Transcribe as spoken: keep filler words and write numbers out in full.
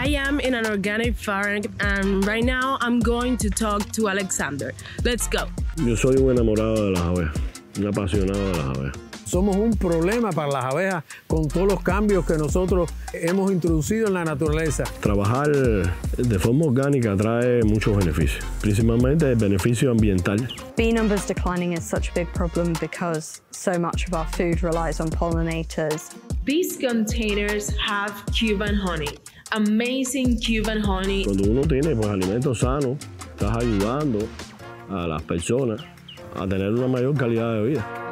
I am in an organic farm and right now I'm going to talk to Alexander. Let's go. Yo soy un enamorado de las abejas, un apasionado de las abejas. Somos un problema para las abejas con todos los cambios que nosotros hemos introducido en la naturaleza. Trabajar de forma orgánica trae muchos beneficios, principalmente el beneficio ambiental. Bee numbers declining is such a big problem because so much of our food relies on pollinators. These containers have Cuban honey, amazing Cuban honey. Cuando uno tiene pues, alimentos sanos, estás ayudando a las personas a tener una mayor calidad de vida.